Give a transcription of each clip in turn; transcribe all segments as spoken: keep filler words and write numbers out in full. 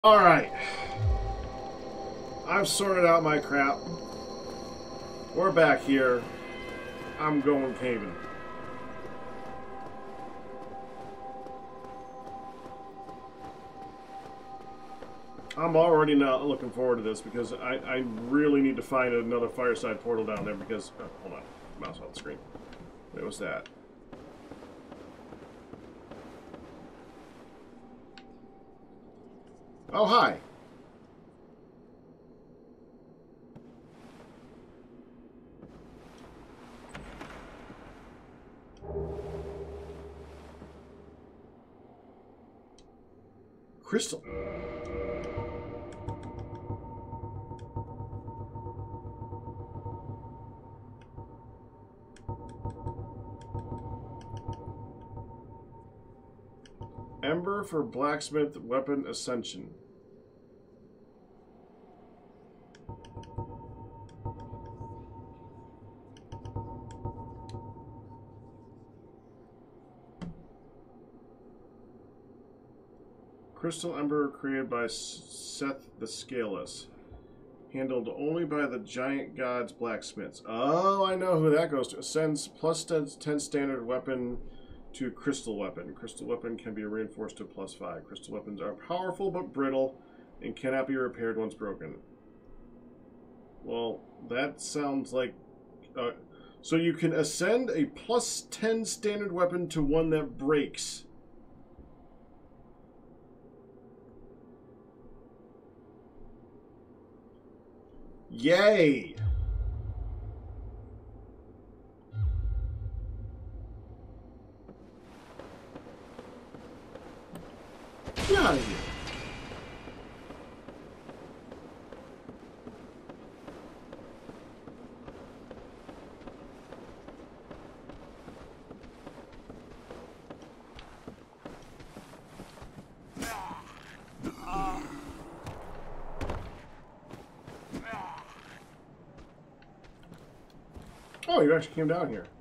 Alright. I've sorted out my crap. We're back here. I'm going caving. I'm already not looking forward to this because I, I really need to find another fireside portal down there because... Oh, hold on. Mouse on the screen. What was that? Oh, hi. Crystal. Ember for blacksmith weapon ascension. Crystal Ember created by Seth the Scaleless. Handled only by the giant gods blacksmiths. Oh, I know who that goes to. Ascends plus ten standard weapon to crystal weapon. Crystal weapon can be reinforced to plus five. Crystal weapons are powerful but brittle and cannot be repaired once broken. Well, that sounds like... Uh, so you can ascend a plus ten standard weapon to one that breaks. Yay! Get out of here. Oh, you actually came down here.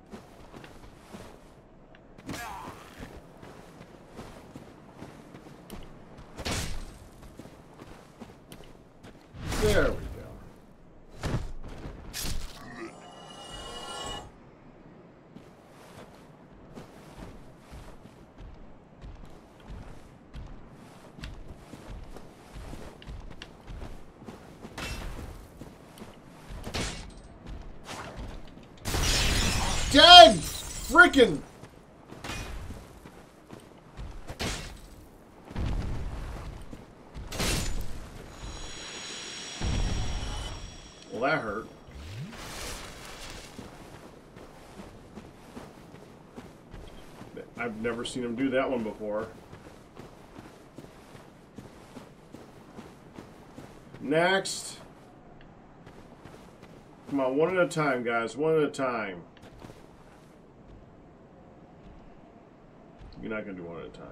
There we go. Dead! Frickin'! Well, that hurt. I've never seen him do that one before. Next. Come on, one at a time, guys. One at a time. You're not going to do one at a time.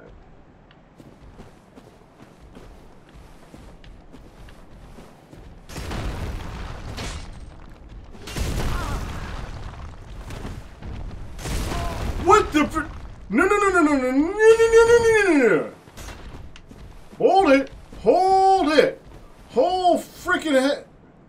What the fr- No, no, no, no, no, no, no, no, no, no, no, no. Hold it. Hold it. Hold freaking head.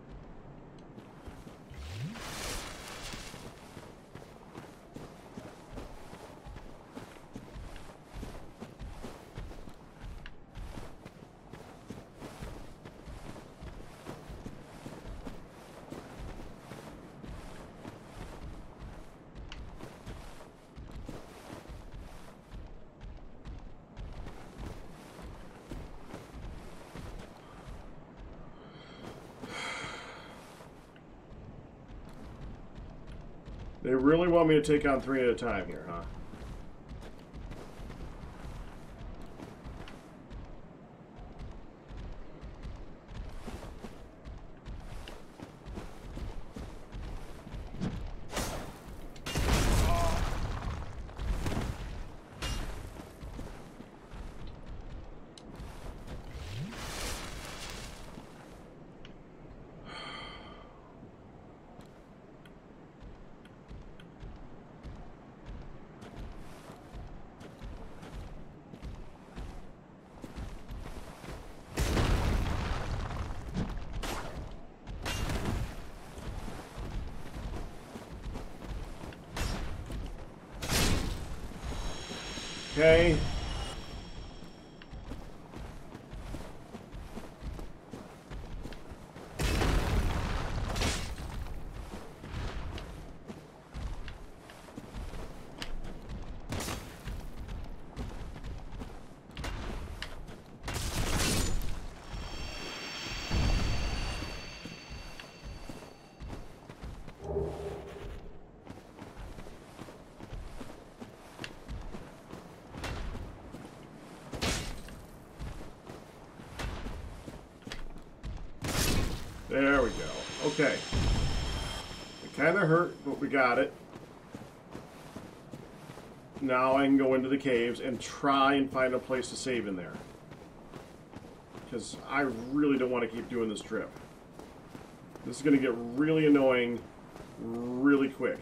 They really want me to take on three at a time here, huh? Okay. There we go. Okay. It kind of hurt, but we got it. Now I can go into the caves and try and find a place to save in there. Because I really don't want to keep doing this trip. This is going to get really annoying really quick.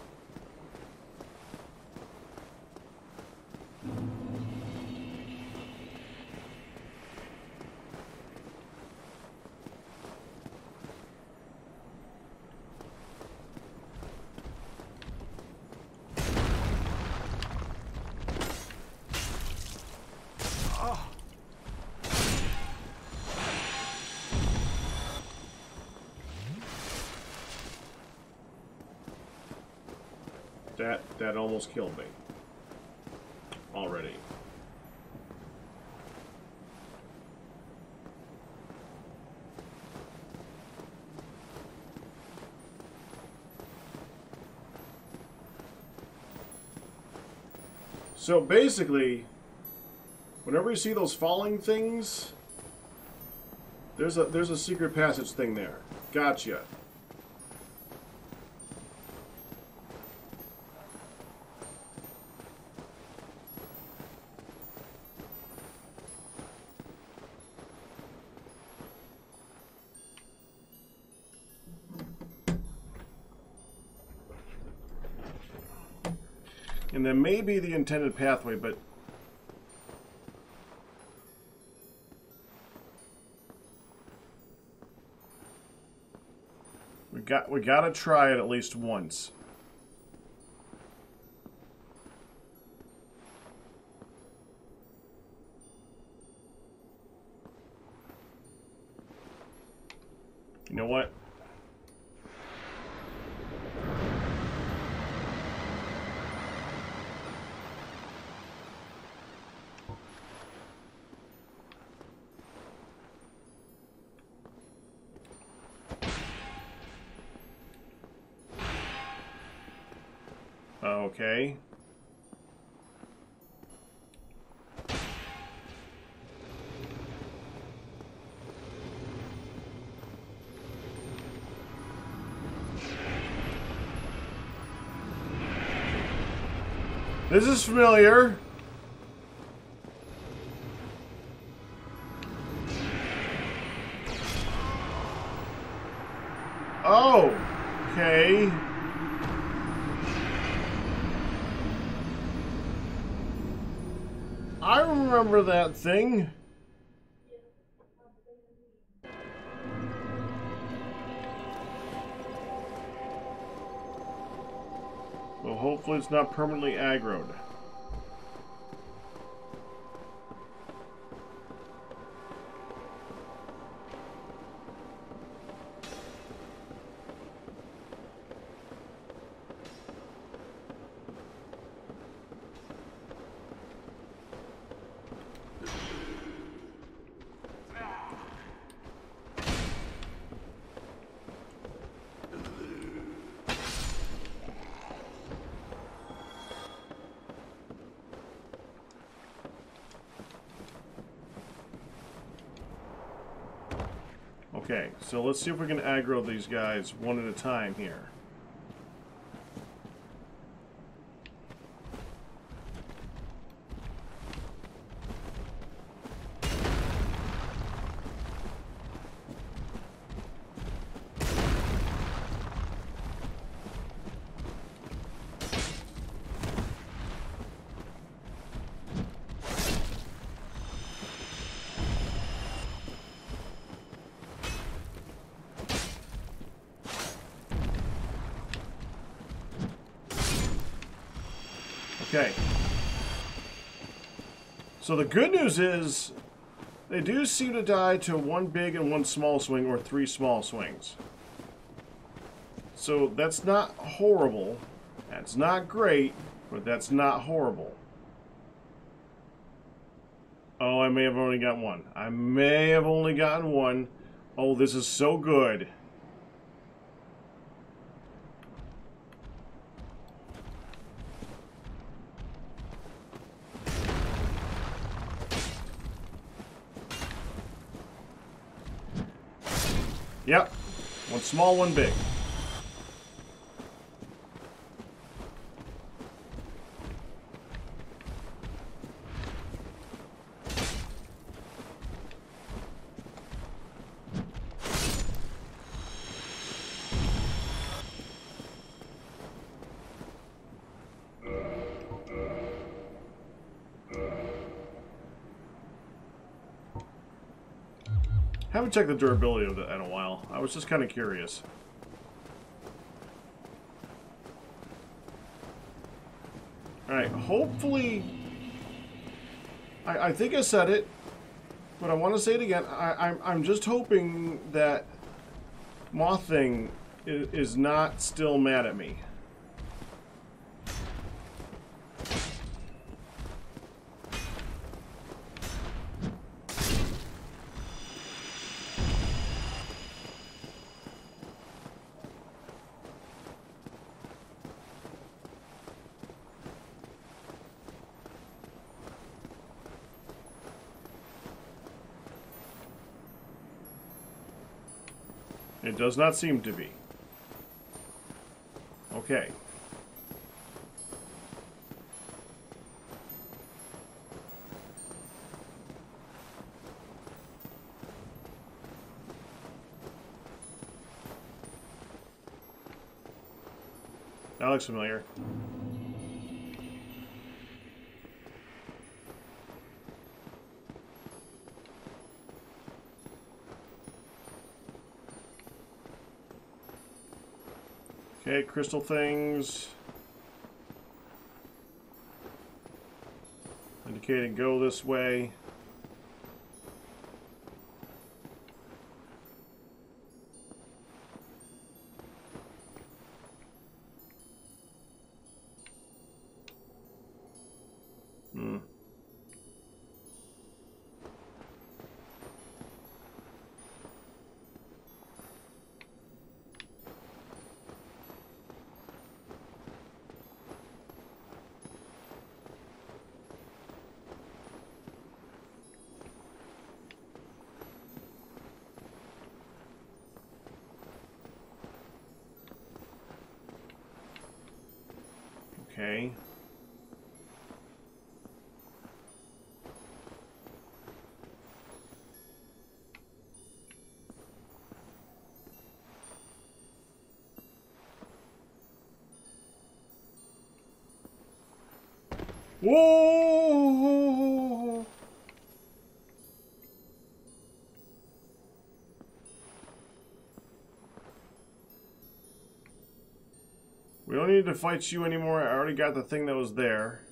That, that almost killed me. Already. So basically, whenever you see those falling things, there's a there's a secret passage thing there. Gotcha. And then maybe the intended pathway, but we got we gotta try it at least once. You know what? Okay. This is familiar. Oh, okay. I remember that thing. Well, hopefully it's not permanently aggroed. Okay, so let's see if we can aggro these guys one at a time here. Okay. So the good news is they do seem to die to one big and one small swing, or three small swings. So that's not horrible. That's not great, but that's not horrible. Oh, I may have only got one. I may have only gotten one. Oh, this is so good. Yep. One small, one big. Haven't checked the durability of that in a while. I was just kind of curious. Alright, hopefully... I, I think I said it, but I want to say it again. I, I'm, I'm just hoping that Moth Thing is, is not still mad at me. It does not seem to be. Okay. That looks familiar. Okay, crystal things. Indicating go this way. Hmm. Okay. Whoa! We don't need to fight you anymore. I already got the thing that was there.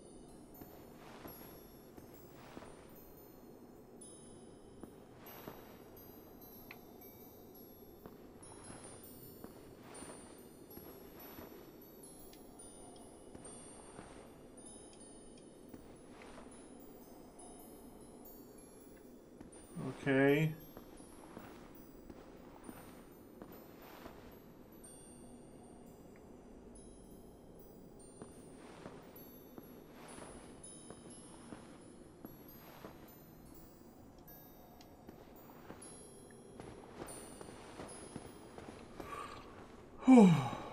Okay. Whew.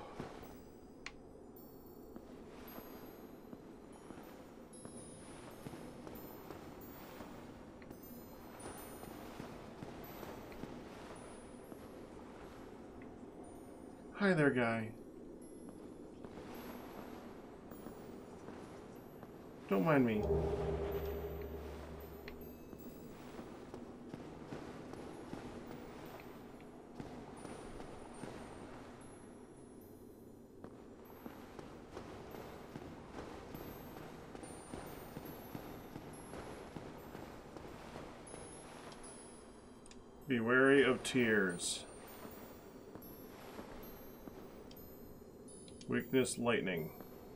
Hi there, guy. Don't mind me. Be wary of tears. Weakness, lightning.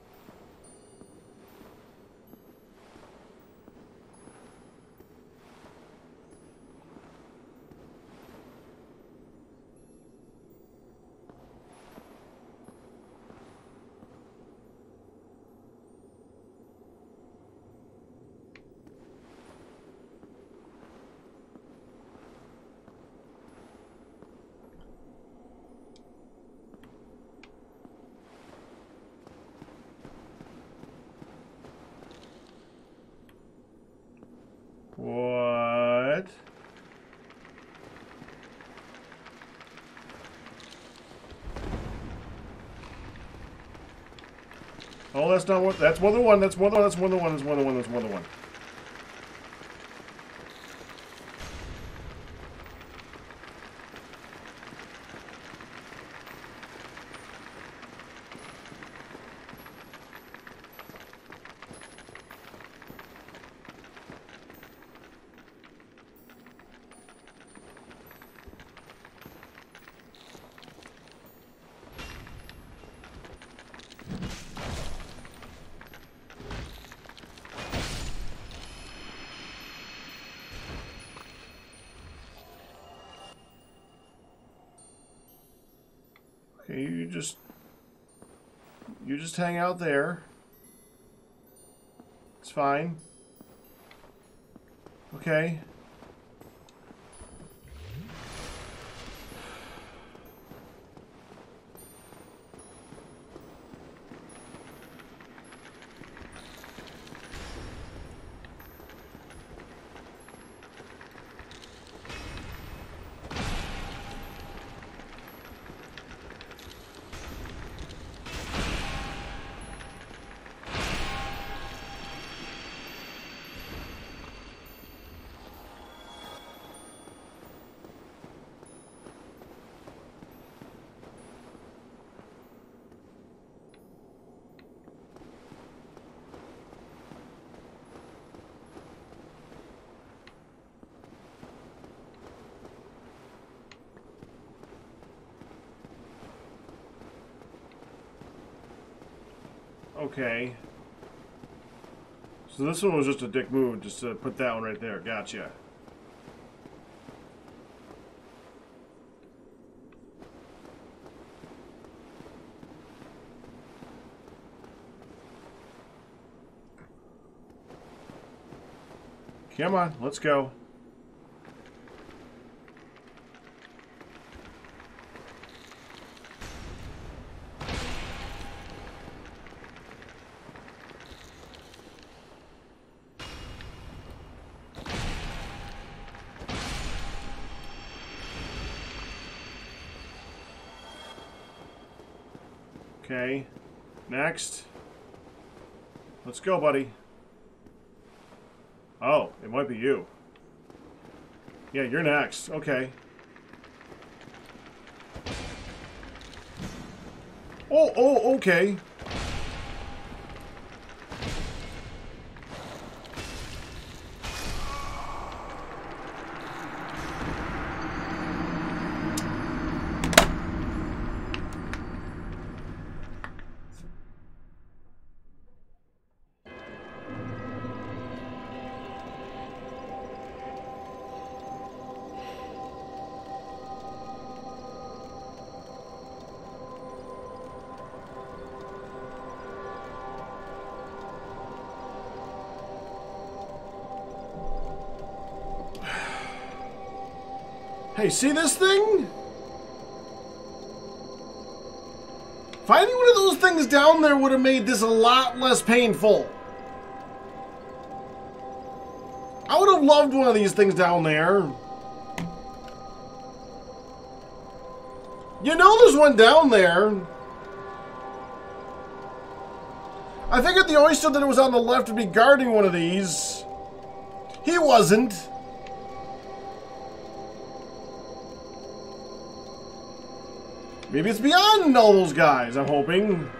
What? Oh, that's not what. That's more than one. That's more than one. That's more than one. That's more than one. That's more than one. Okay, you just you just hang out there. It's fine. Okay. Okay. So this one was just a dick move, just to put that one right there. Gotcha. Come on, let's go. Okay, next. Let's go, buddy. Oh, it might be you. Yeah, you're next. Okay. Oh, oh, okay. Hey, see this thing? Finding one of those things down there would have made this a lot less painful. I would have loved one of these things down there. You know there's one down there. I figured the oyster that was on the left would be guarding one of these. He wasn't. Maybe it's beyond all those guys, I'm hoping.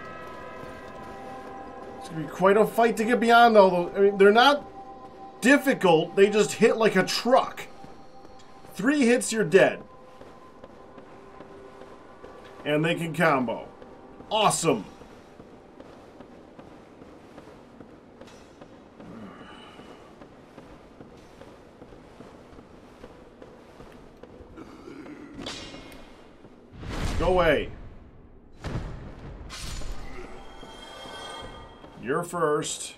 It's gonna be quite a fight to get beyond all those. I mean, they're not difficult, they just hit like a truck. three hits, you're dead. And they can combo. Awesome. Go away. You're first.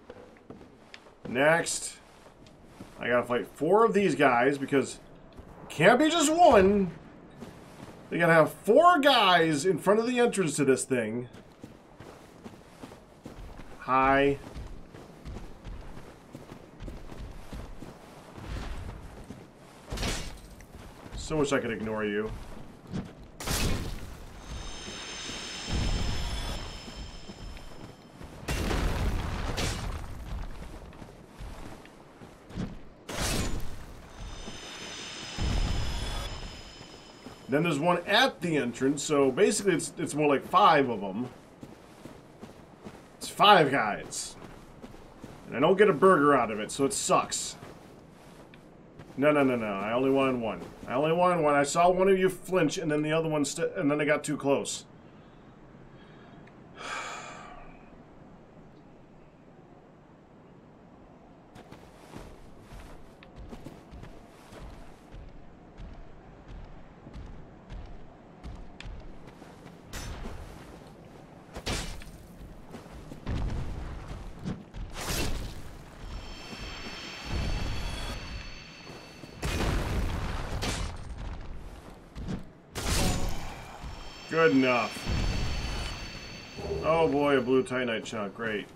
Next. I gotta fight four of these guys because it can't be just one. They gotta have four guys in front of the entrance to this thing. Hi. So wish I could ignore you. Then there's one at the entrance, so basically it's, it's more like five of them. It's five guys. And I don't get a burger out of it, so it sucks. No, no, no, no. I only wanted one. I only wanted one. I saw one of you flinch, and then the other one, st and then I got too close. Good enough. Oh boy, a blue Titanite chunk. Great.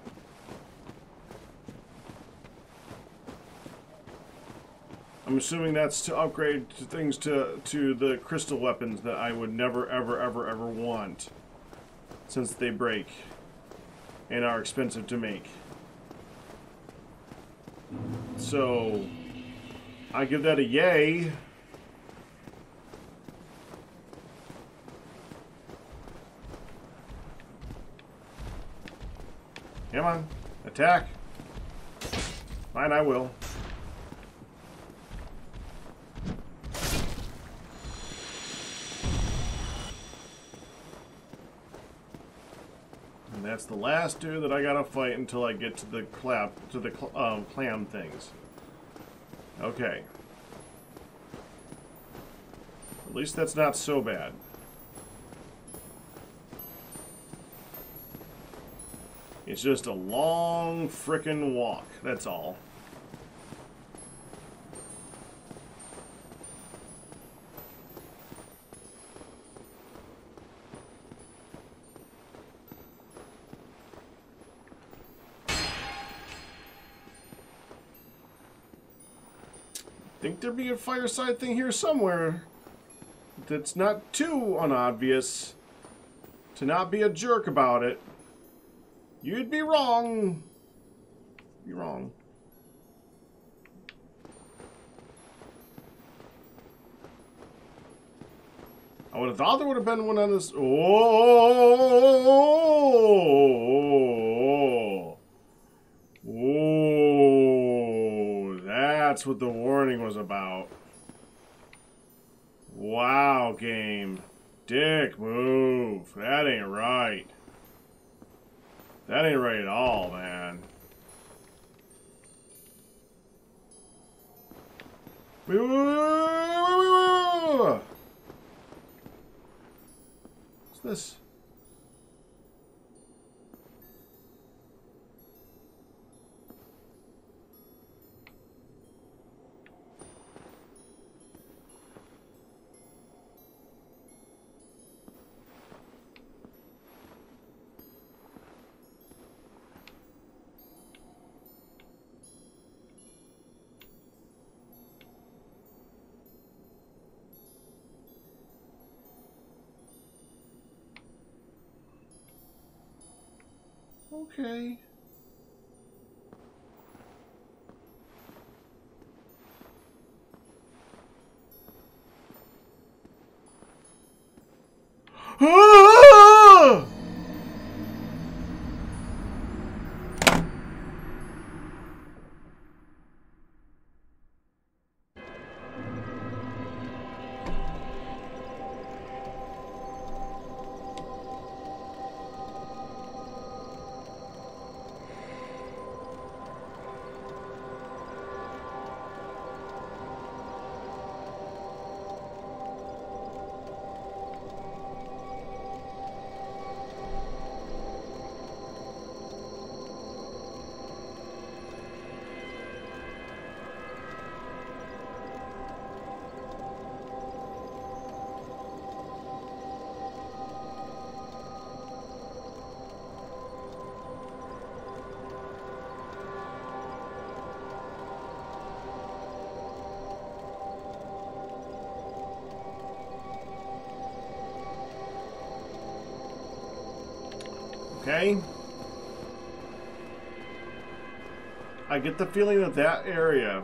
I'm assuming that's to upgrade to things to to the crystal weapons that I would never, ever, ever, ever want, since they break and are expensive to make. So I give that a yay. Come on, attack. Fine, I will. And that's the last dude that I gotta fight until I get to the clap to the cl um, clam things. Okay. At least that's not so bad. It's just a long frickin' walk, that's all. Think there'd be a fireside thing here somewhere that's not too unobvious to not be a jerk about it. You'd be wrong. You're wrong. I would have thought there would have been one on this. Oh, oh, that's what the warning was about. Wow, game. Dick move. That ain't right. That ain't right at all, man. What's this? Okay. Ah! Okay. I get the feeling that that area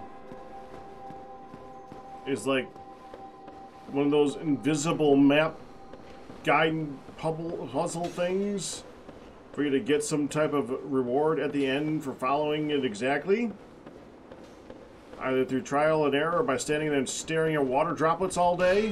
is like one of those invisible map guide puzzle things for you to get some type of reward at the end for following it exactly. Either through trial and error or by standing there and staring at water droplets all day.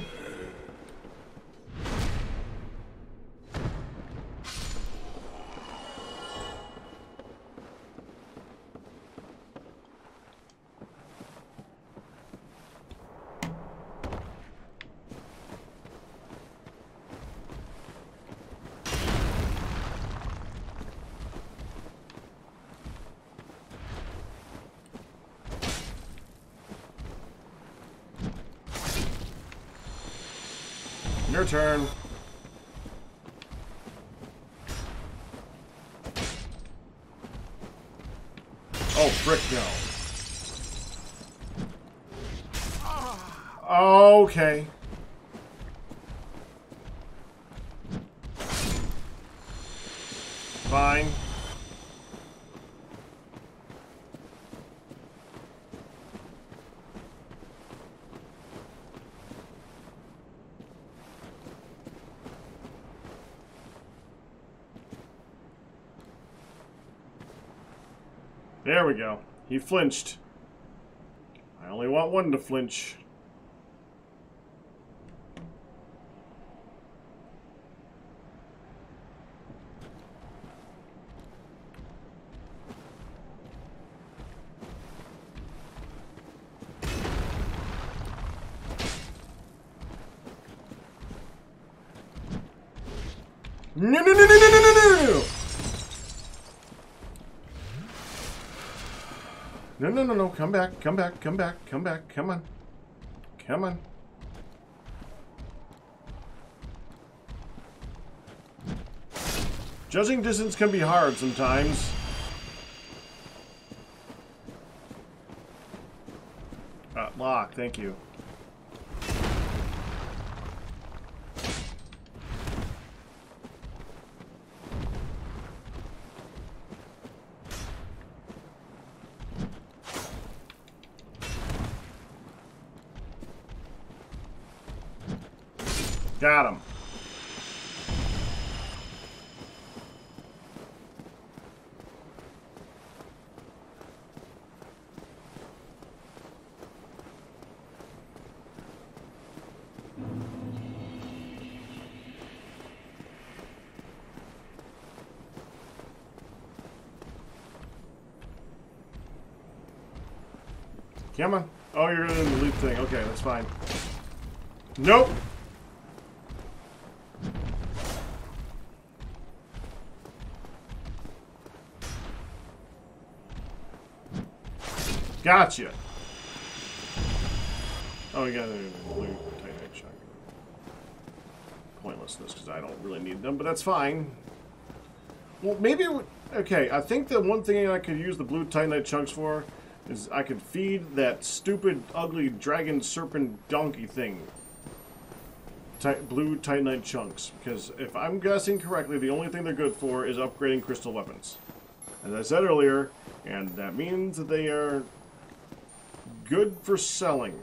Your turn. Oh, frick no. Okay. Fine. There we go. He flinched. I only want one to flinch. No, no, no, no, no, no, no, no, no! No, no, no, no, come back, come back, come back, come back, come on. Come on. Judging distance can be hard sometimes. Uh, lock, thank you. Got him. Come on. Oh, you're in the loop thing. Okay, that's fine. Nope. Gotcha. Oh, we got a blue titanite chunk. Pointlessness, because I don't really need them, but that's fine. Well, maybe... Okay, I think the one thing I could use the blue titanite chunks for is I could feed that stupid, ugly dragon serpent donkey thing. Ti- blue titanite chunks. Because if I'm guessing correctly, the only thing they're good for is upgrading crystal weapons. As I said earlier, and that means that they are good for selling.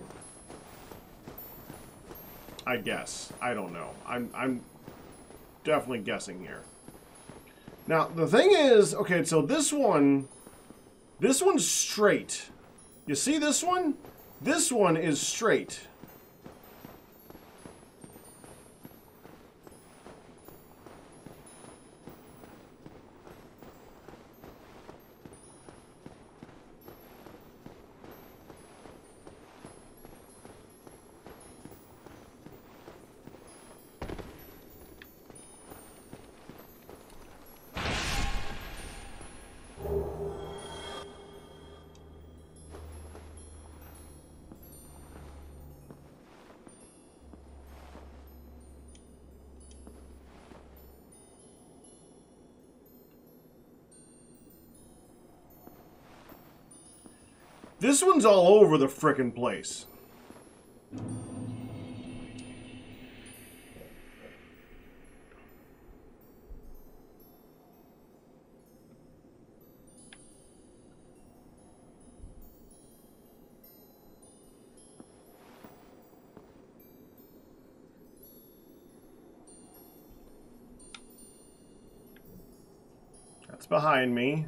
I guess. I don't know. I'm, I'm definitely guessing here. Now, the thing is, okay, so this one, this one's straight. You see this one? This one is straight. This one's all over the frickin' place. It's behind me.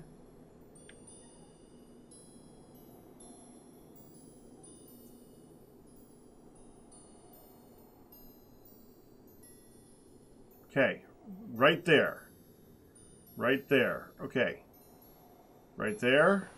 Okay, right there. Right there. Okay. Right there.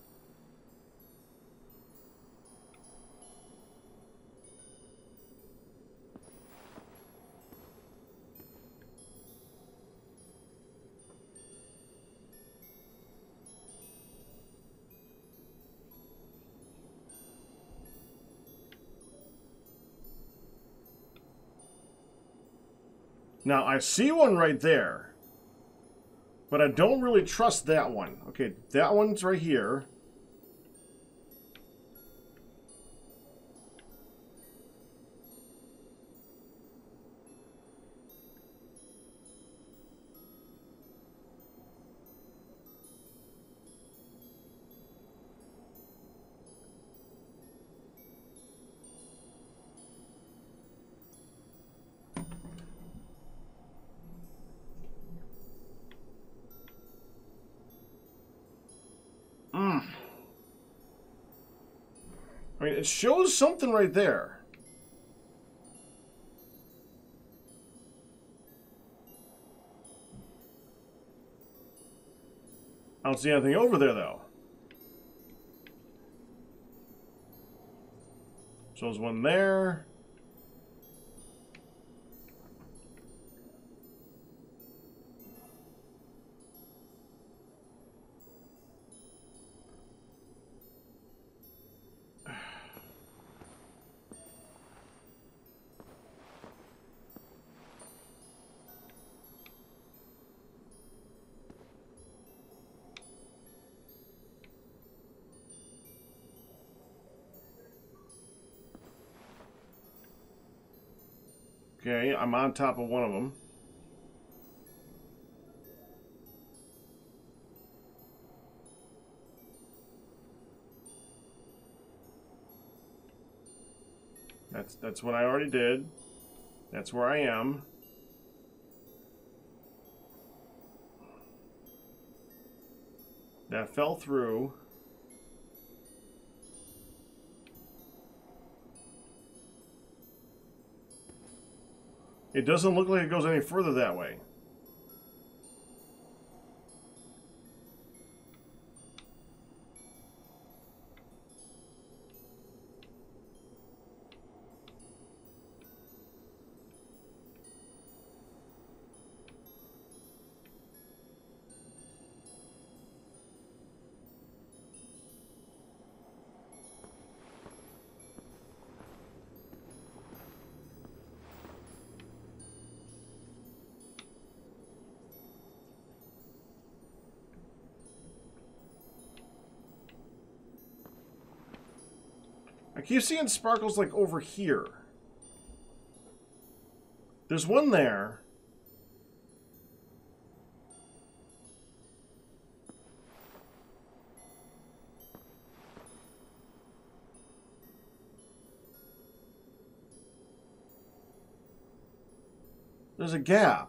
Now, I see one right there, but I don't really trust that one. Okay, that one's right here. Mm. I mean, it shows something right there. I don't see anything over there, though. Shows one there. Okay, I'm on top of one of them. That's that's what I already did. That's where I am. That fell through. It doesn't look like it goes any further that way. I keep seeing sparkles like over here. There's one there. There's a gap.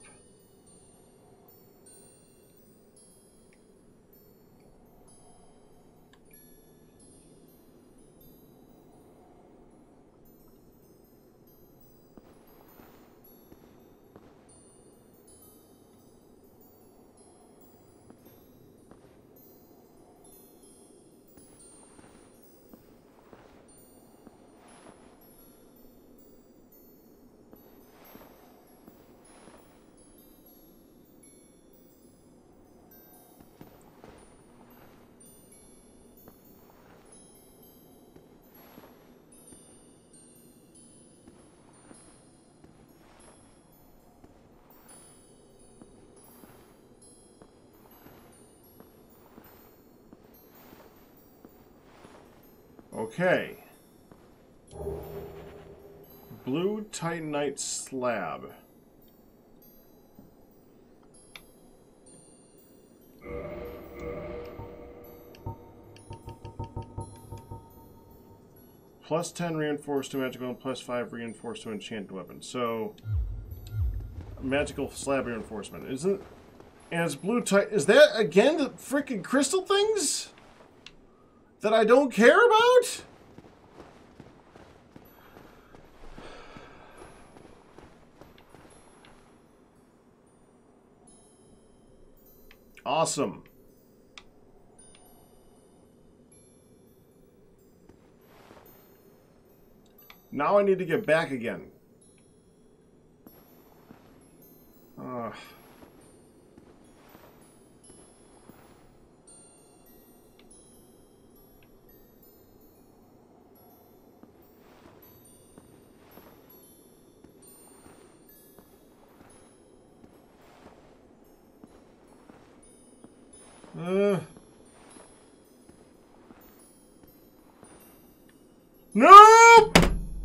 Okay. Blue Titanite slab. Plus ten reinforced to magical and plus five reinforced to enchanted weapon. So, magical slab reinforcement. Isn't And it's blue tight. Is that, again, the freaking crystal things? That I don't care about? Awesome. Now I need to get back again. Uh. Uh. Nope!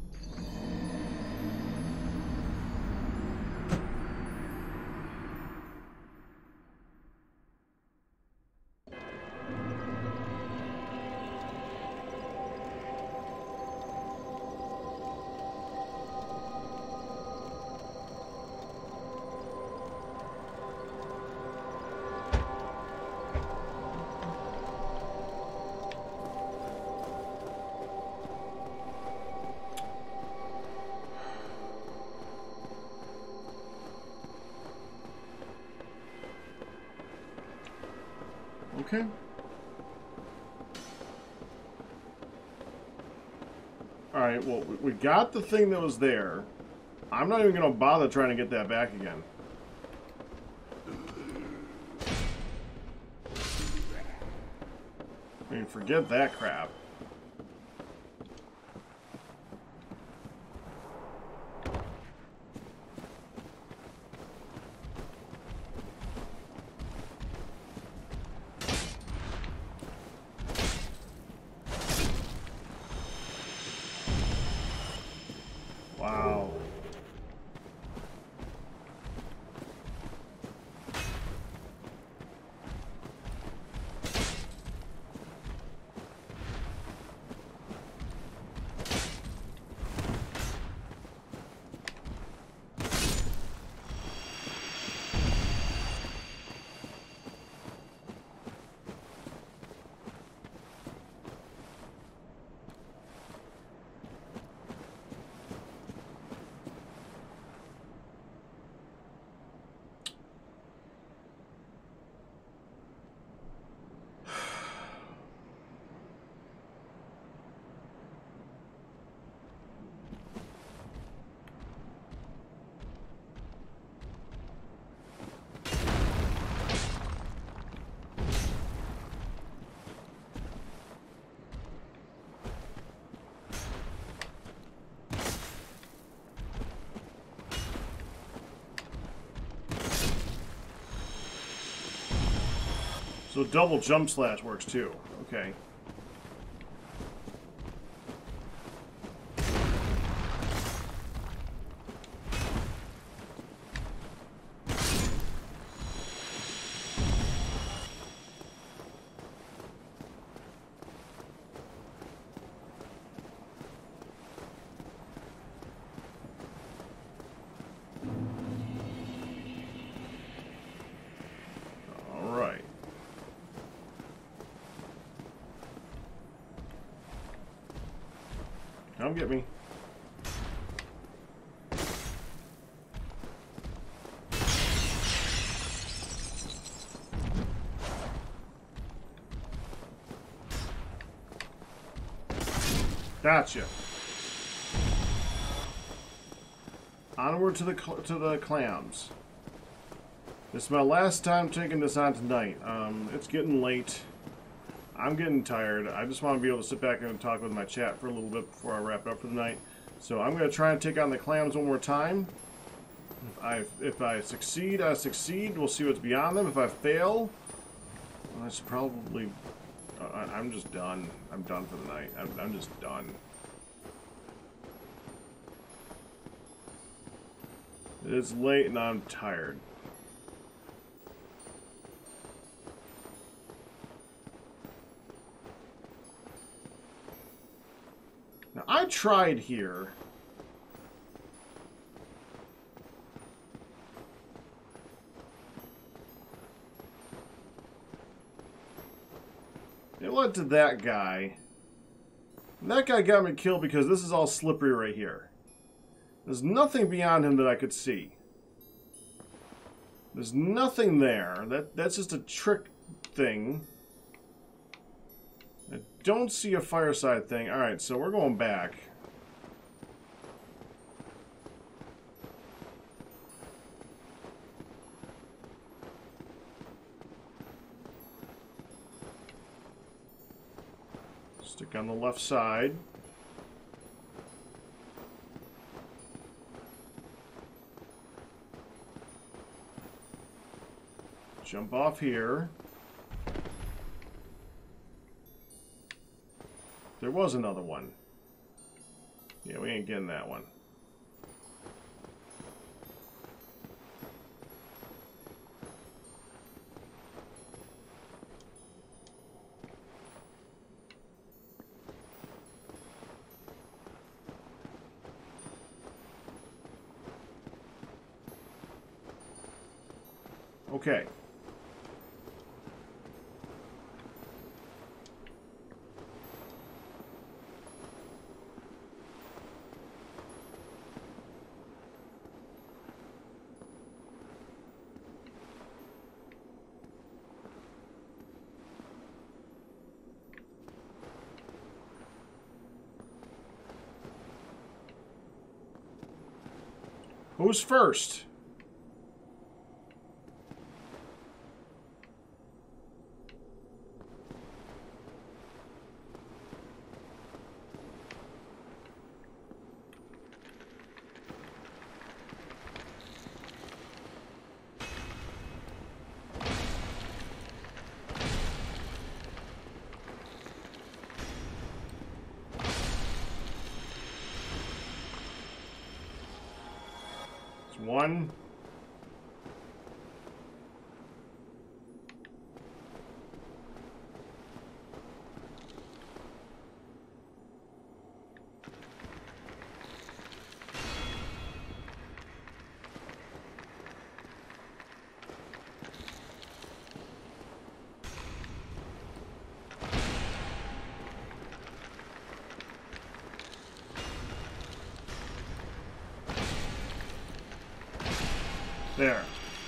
Okay. Alright, well, we got the thing that was there. I'm not even going to bother trying to get that back again. I mean, forget that crap. Wow. So double jump slash works too. Okay. Come get me. Gotcha. Onward to the to the clams. This is my last time taking this on tonight. Um, it's getting late. I'm getting tired. I just want to be able to sit back and talk with my chat for a little bit before I wrap up for the night. So I'm going to try and take on the clams one more time. If I, if I succeed, I succeed. We'll see what's beyond them. If I fail, well, I should probably... Uh, I'm just done. I'm done for the night. I'm, I'm just done. It's late and I'm tired. Now, I tried here. led to that guy. And that guy got me killed because this is all slippery right here. There's nothing beyond him that I could see. There's nothing there. That that's just a trick thing. I don't see a fireside thing. Alright, so we're going back. Stick on the left side. Jump off here. There was another one. Yeah, we ain't getting that one. Okay. Who's first? One. There.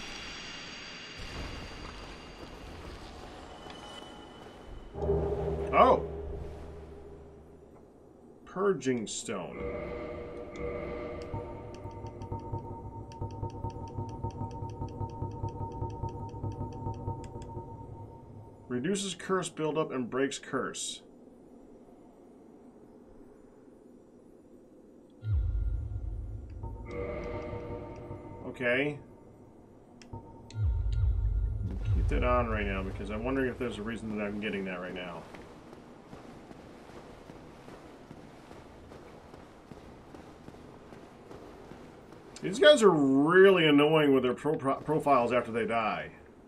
Oh! Purging stone. Reduces curse buildup and breaks curse. Okay. Keep that on right now because I'm wondering if there's a reason that I'm getting that right now. These guys are really annoying with their pro pro profiles after they die.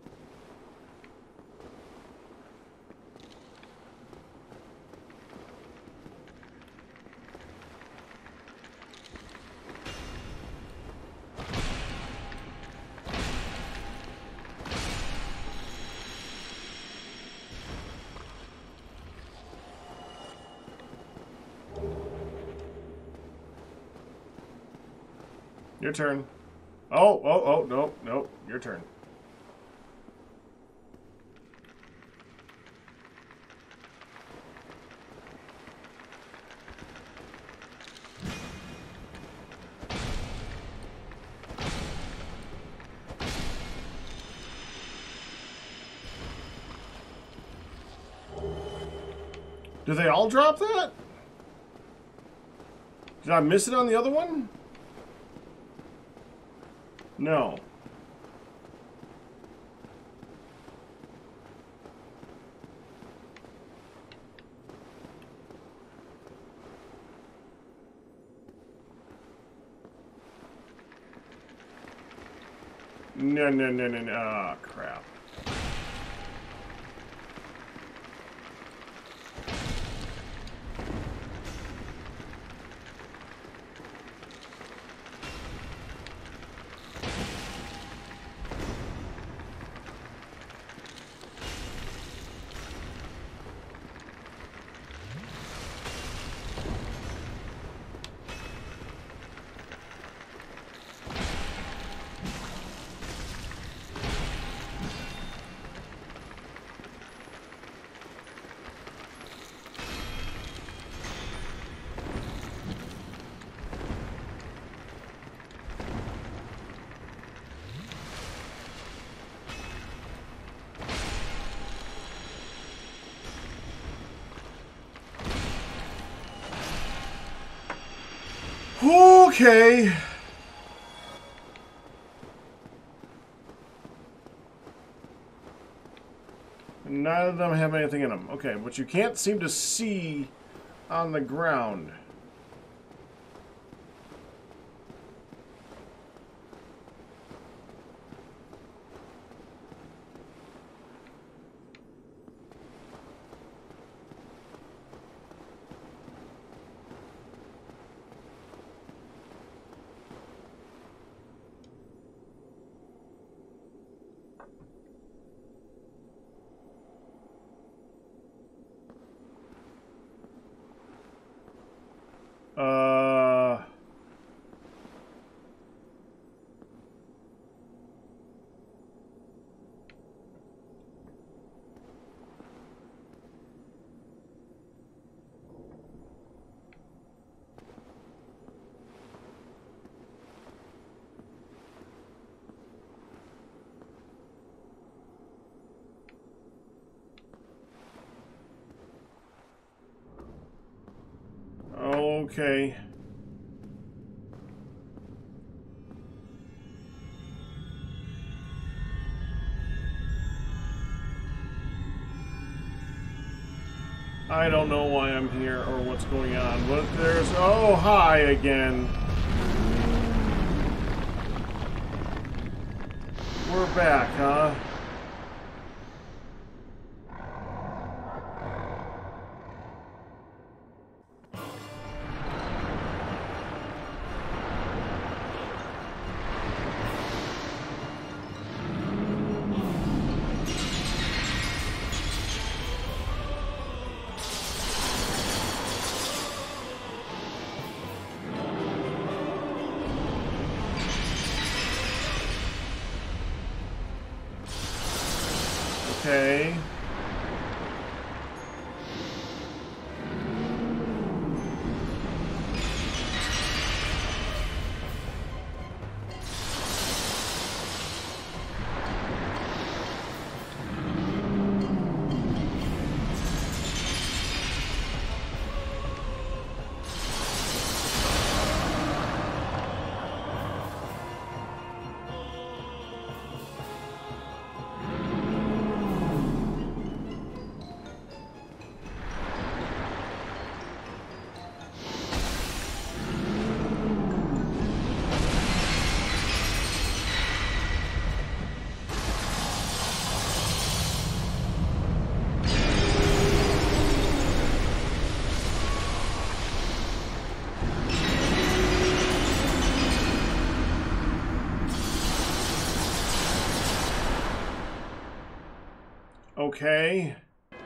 Your turn. Oh, oh, oh, no, no, your turn. Do they all drop that? Did I miss it on the other one? No. No, no, no, no, no. Ah, crap. Okay. None of them have anything in them. Okay, but you can't seem to see on the ground. Uh... Okay. I don't know why I'm here or what's going on, but there's... Oh, hi again. We're back, huh? Okay. Okay.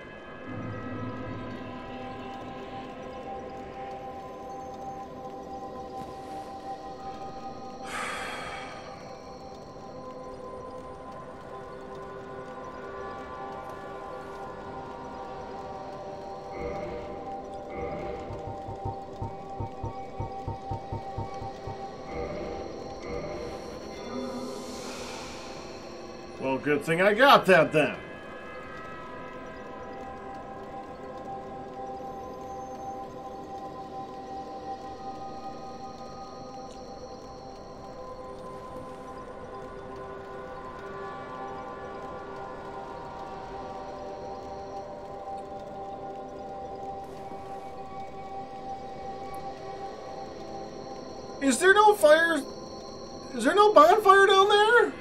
Well, good thing I got that then. Is there no fire? Is there no bonfire down there?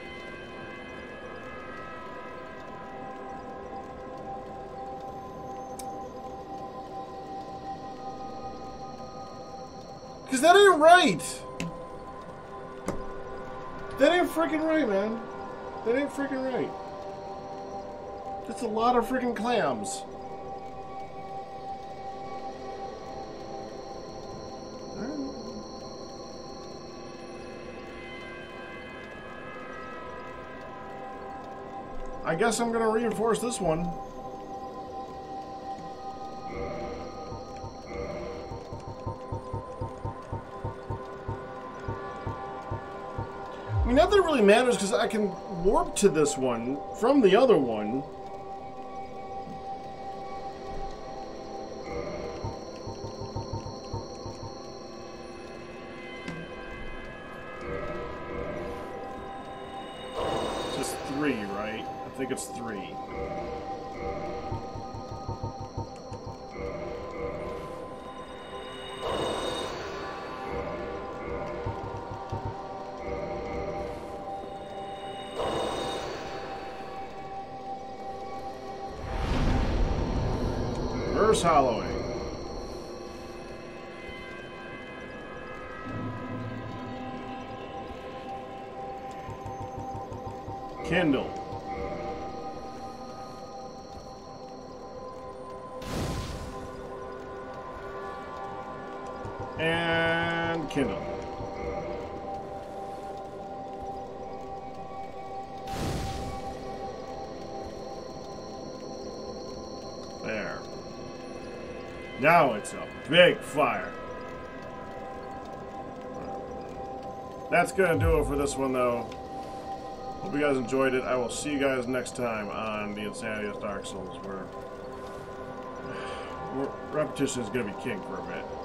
Because that ain't right. That ain't freaking right, man. That ain't freaking right. That's a lot of freaking clams. I guess I'm going to reinforce this one. I mean, not that it really matters because I can warp to this one from the other one. it's three, right? I think it's three. Reverse hollowing. Kindle. And kindle. There. Now it's a big fire. That's gonna do it for this one, though. Hope you guys enjoyed it. I will see you guys next time on the Insanity of Dark Souls, where, where repetition is gonna be king for a bit.